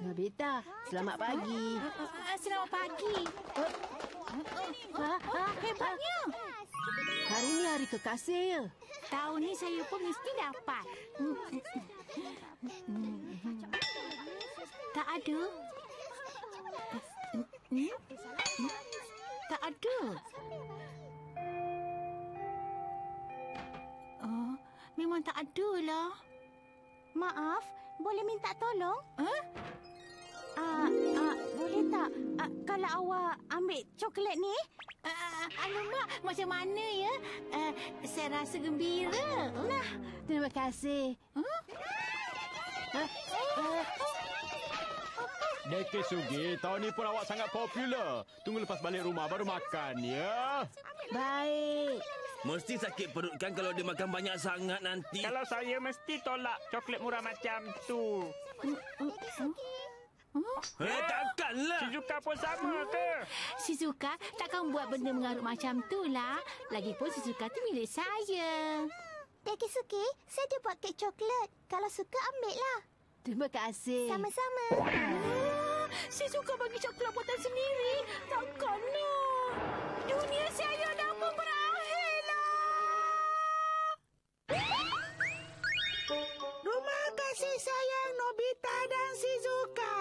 Nobita, selamat pagi. Selamat pagi. Hebatnya. Hari ni hari kekasih ya. Tahun ni saya pun mesti dapat. Tak ada. Tak ada. Oh, memang tak ada lah. Maaf, boleh minta tolong? Boleh tak? Kalau awak ambil coklat ni? Alamak, macam mana ya? Saya rasa gembira. Nah, terima kasih. Deke Sugi, tahun ni pun awak sangat popular. Tunggu lepas balik rumah baru makan, ya? Baik. Mesti sakit perut kan kalau dia makan banyak sangat nanti. Kalau saya mesti tolak coklat murah macam tu. Takkanlah. Shizuka pun sama ke? Shizuka takkan buat benda mengarut macam tu lah. Lagipun Shizuka tu milik saya. Dekisuki, saya ada buat kek coklat. Kalau suka, ambil lah. Terima kasih. Sama-sama. Shizuka bagi coklat buatan sendiri. Takkanlah. Dunia saya dah pun berakhirlah. Rumah kasih sayang Nobita dan Shizuka.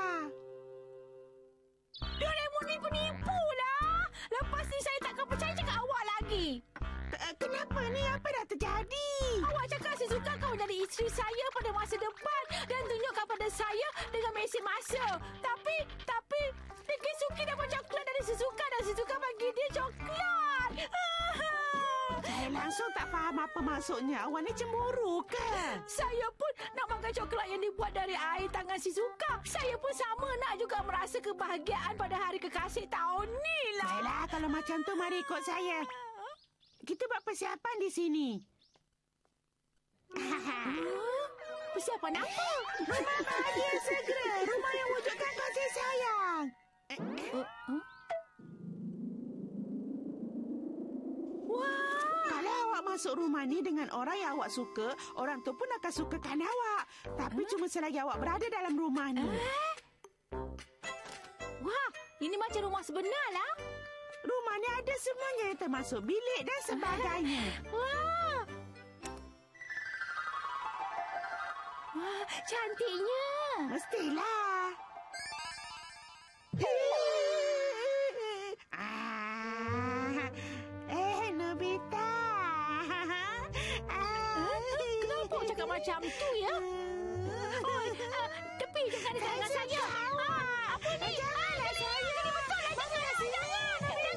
Doraemon ni penipu lah. Lepas ni saya takkan percaya cakap awak lagi. Kenapa ni? Apa dah terjadi? Awak cakap Shizuka kau jadi isteri saya pada masa depan dan tunjukkan pada saya dengan mesin masa. Tapi Dekisuki dapat coklat dari Shizuka dan Shizuka bagi dia coklat. Saya langsung tak faham apa maksudnya. Awak ni cemburu ke? Saya pun nak makan coklat yang dibuat dari air tangan Shizuka. Saya pun sama nak juga merasa kebahagiaan pada hari kekasih tahun ni lah. Baiklah, kalau macam tu mari ikut saya. Kita buat persiapan di sini. Persiapan apa? Rumah bahagia segera. Rumah yang wujudkan kasih sayang. Wah! Kalau awak masuk rumah ni dengan orang yang awak suka, orang tu pun akan sukakan awak. Tapi cuma selagi awak berada dalam rumah ni. Wah, ini macam rumah sebenar lah. Rumah ni ada semuanya termasuk bilik dan sebagainya. Wah! Wah, cantiknya. Mestilah. Nobita. Kenapa awak cakap macam tu ya? Oh, tepi jangan dekat dengan saya. Apa ni? Janganlah saya. Ini betul lah. Jangan.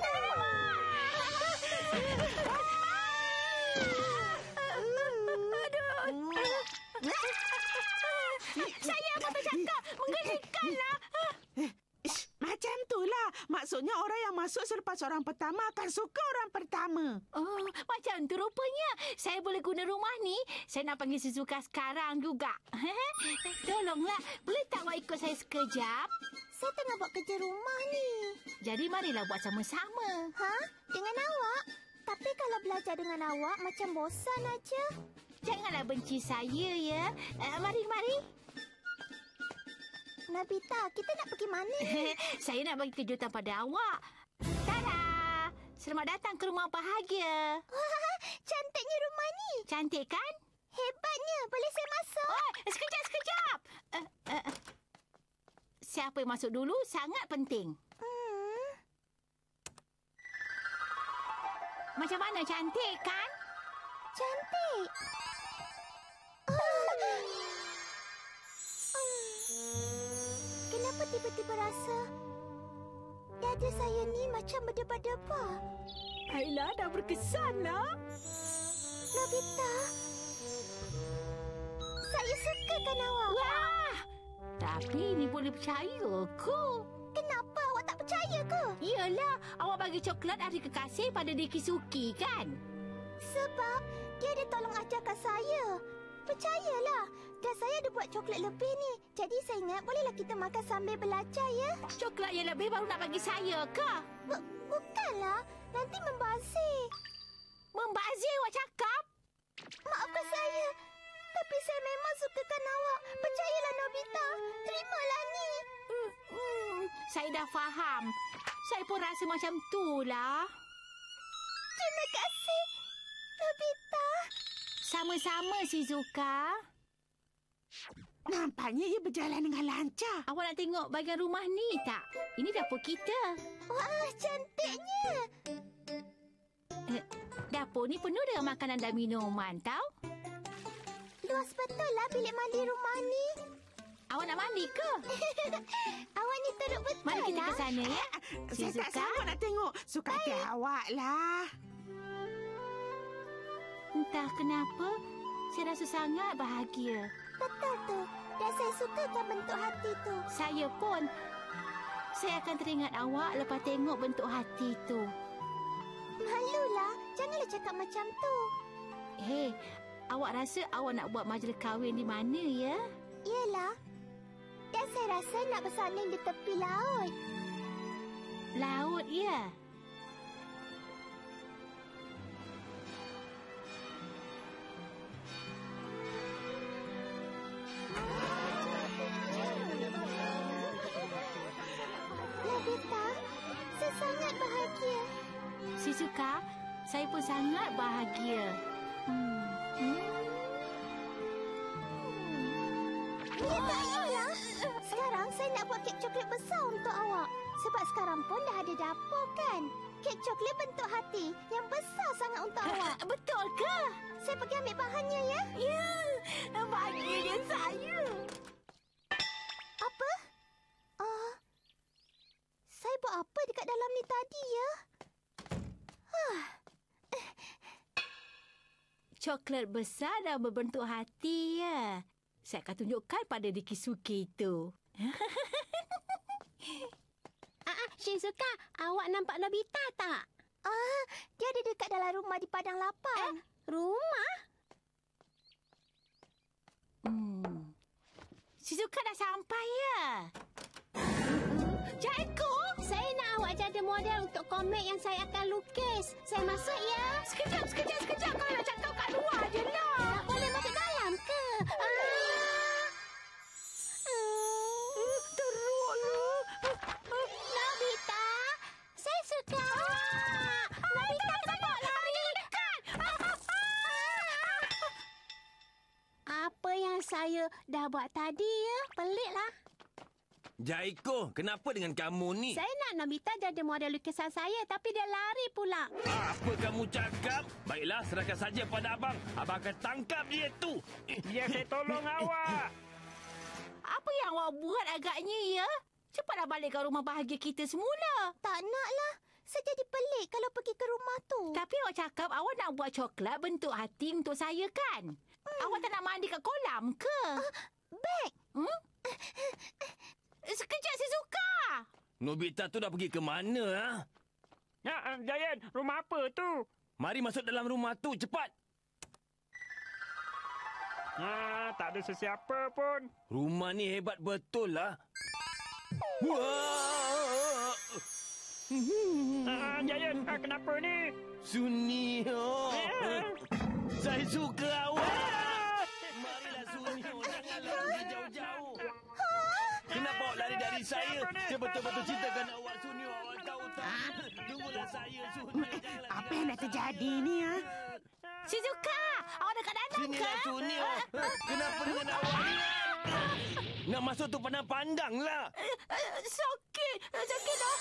Saya apa bercakap? Mengerikanlah. Macam itulah. Maksudnya orang yang masuk selepas orang pertama akan suka orang pertama. Oh, macam tu rupanya. Saya boleh guna rumah ni. Saya nak panggil Shizuka sekarang juga. Tolonglah. Boleh tak awak ikut saya sekejap? Saya tengah buat kerja rumah ni. Jadi marilah buat sama-sama. Dengan awak? Tapi kalau belajar dengan awak macam bosan aja. Janganlah benci saya ya. Mari. Nobita, kita nak pergi mana? Saya nak bagi kejutan pada awak. Tada! Selamat datang ke rumah bahagia. Wah, cantiknya rumah ni. Cantik kan? Hebatnya. Boleh saya masuk? Oh, sekejap. Siapa yang masuk dulu sangat penting. Macam mana, cantik kan? Cantik. Kenapa tiba-tiba rasa dada saya ni macam berdebar-debar? Ayolah, dah berkesan lah. Nobita, saya sukakan awak. Wah! Tapi ini boleh percaya ke? Kenapa awak tak percaya ke? Iyalah, awak bagi coklat hari kekasih pada Dekisuki kan? Sebab dia ada tolong ajarkan saya. Percayalah, dan saya ada buat coklat lebih ni. Jadi saya ingat bolehlah kita makan sambil belajar ya. Coklat yang lebih baru nak bagi saya ke? Bukanlah, nanti membazir. Membazir awak cakap? Maafkan saya. Tapi saya memang sukakan awak. Percayalah Nobita. Terimalah ni. saya dah faham. Saya pun rasa macam tu lah. Terima kasih, Nobita. Sama-sama, Shizuka. Nampaknya ia berjalan dengan lancar. Awak nak tengok bahagian rumah ni tak? Ini dapur kita. Wah, cantiknya. Dapur ni penuh dengan makanan dan minuman, tahu? Luas betul lah bilik mandi rumah ni. Awak nak mandi ke? Awak ni teruk betul Mari kita lah. ke sana, ya. Saya tak sanggup nak tengok. Suka hati awak lah. Entah kenapa, saya rasa sangat bahagia. Betul tu. Dan saya sukakan bentuk hati tu. Saya pun. Saya akan teringat awak lepas tengok bentuk hati tu. Malulah. Janganlah cakap macam tu. Hei, awak rasa awak nak buat majlis kahwin di mana, ya? Yelah. Dan saya rasa nak bersanding di tepi laut. Laut, ya? Nobita, saya sangat bahagia. Shizuka, saya pun sangat bahagia. Baiklah. Sekarang saya nak buat kek coklat besar untuk awak. Sebab sekarang pun dah ada dapur kan? Kek coklat bentuk hati yang besar sangat untuk awak. Betul ke? Saya pergi ambil bahannya ya. Ya, bahagianya saya. Apa? Saya buat apa dekat dalam ni tadi ya? Coklat besar dan berbentuk hati, ya. Saya akan tunjukkan pada Rikisuke itu. Shizuka, awak nampak Nobita tak? Dia ada dekat dalam rumah di padang lapang. Rumah? Shizuka dah sampai, ya. Cikgu, saya nak awak jadi model untuk komik yang saya akan lukis. Saya masuk ya. Sekejap. Kalau nak cakap kat luar je lah. Tak boleh masuk dalam ke? Teruklah. Nobita, saya suka. Nobita, cepat lari. Apa yang saya dah buat tadi ya? Peliklah. Jaiko, kenapa dengan kamu ni? Saya nak Nobita jadi model lukisan saya tapi dia lari pula. Apa kamu cakap? Baiklah, serahkan saja pada abang. Abang akan tangkap dia tu. Biar saya tolong awak. Apa yang awak buat agaknya, ya? Cepatlah balik ke rumah bahagia kita semula. Tak naklah. Saya jadi pelik kalau pergi ke rumah tu. Tapi awak cakap awak nak buat coklat bentuk hati untuk saya, kan? Awak tak nak mandi kat kolam ke? Beg. Sekejap, Shizuka. Nobita tu dah pergi ke mana? Ha? Ya, Giant, rumah apa tu? Mari masuk dalam rumah tu, cepat. Tak ada sesiapa pun. Rumah ni hebat betul lah. Wah! Giant, kenapa ni? Sunio. Saya suka awak. Marilah Sunio, janganlah pergi jauh-jauh. Kenapa awak lari dari saya? Saya betul-betul cintakan awak, Sunio. Awak tahu tak? Tunggulah saya, Sunio. Apa yang dah terjadi ni, ha? Shizuka, awak dekat dalam ke? Sinilah, Sunio. Kenapa dengan awak ni? Nak masuk tu pandang-pandang lah. Sakit dah.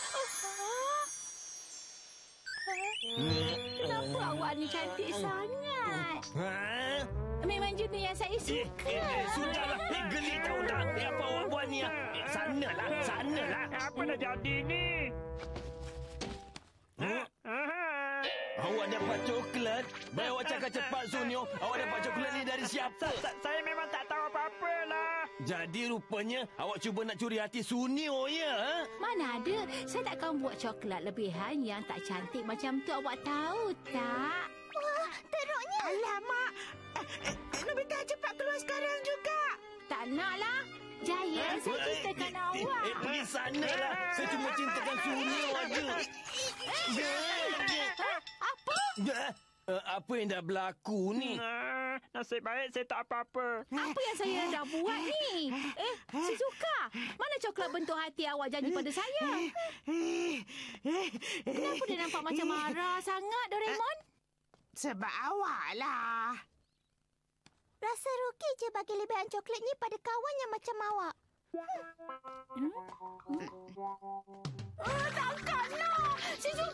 Kenapa awak ni cantik sangat? Ha? Memang jenis yang saya suka. Sudahlah. Geli tahu tak? Apa awak buat ni? Sanalah. Apa dah jadi ni? Awak dapat coklat? Baik awak cakap cepat, Sunyo. Awak dapat coklat ni dari siapa? Saya memang tak tahu apa-apa lah. Jadi rupanya awak cuba nak curi hati Sunyo, ya? Ha? Mana ada. Saya takkan buat coklat lebihan yang tak cantik macam tu. Awak tahu tak? Wah, teruknya. Alamak. Nobita cepat keluar sekarang juga. Tak naklah. Jaya, saya cintakan awak. Pergi sanalah. Saya cuma cintakan Sunyo aja. Apa? Apa yang dah berlaku ni? Nasib baik saya tak apa-apa. Apa yang saya dah buat ni? Shizuka, mana coklat coklat bentuk hati awak janji pada saya? Kenapa dia nampak macam marah sangat, Doraemon? Sebab awak lah. Rasa rugi je bagi lebihan coklat ni pada kawan yang macam awak. Takkanlah. Si Suka